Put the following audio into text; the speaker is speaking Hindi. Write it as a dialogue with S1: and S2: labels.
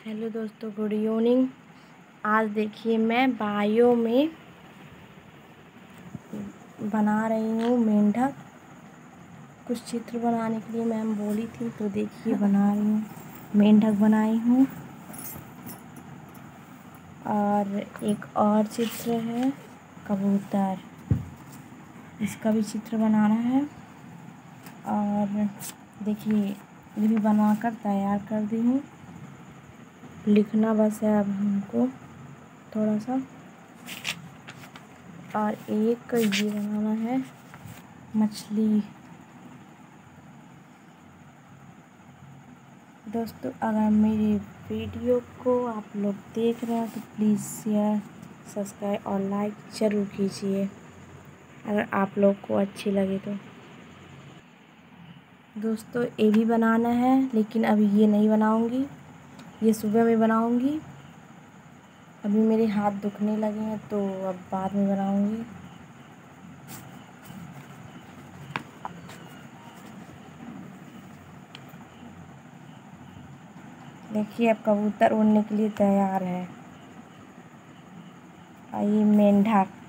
S1: हेलो दोस्तों, गुड इवनिंग। आज देखिए मैं बायो में बना रही हूँ मेंढक। कुछ चित्र बनाने के लिए मैम बोली थी, तो देखिए बना रही हूँ। मेंढक बनाई हूँ और एक और चित्र है कबूतर, इसका भी चित्र बनाना है। और देखिए ये भी बनाकर तैयार कर दी हूँ। लिखना बस है अब हमको थोड़ा सा। और एक ये बनाना है मछली। दोस्तों, अगर मेरी वीडियो को आप लोग देख रहे हैं तो प्लीज़ शेयर, सब्सक्राइब और लाइक ज़रूर कीजिए अगर आप लोग को अच्छी लगे तो। दोस्तों, ये भी बनाना है, लेकिन अभी ये नहीं बनाऊंगी, ये सुबह में बनाऊंगी। अभी मेरे हाथ दुखने लगे हैं तो अब बाद में बनाऊंगी। देखिए अब कबूतर उड़ने के लिए तैयार है। और ये मेंढक।